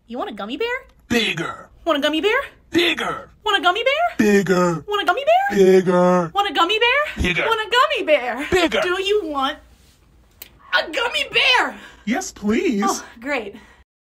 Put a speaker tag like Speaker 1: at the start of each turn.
Speaker 1: You want a gummy bear?
Speaker 2: Bigger.
Speaker 1: Want a gummy bear?
Speaker 2: Bigger.
Speaker 1: Want a gummy bear?
Speaker 2: Bigger.
Speaker 1: Want a gummy bear?
Speaker 2: Bigger.
Speaker 1: Want a gummy bear?
Speaker 2: Bigger.
Speaker 1: Want a gummy bear?
Speaker 2: Bigger.
Speaker 1: Do you want a gummy bear?
Speaker 2: Yes, please.
Speaker 1: Oh, great.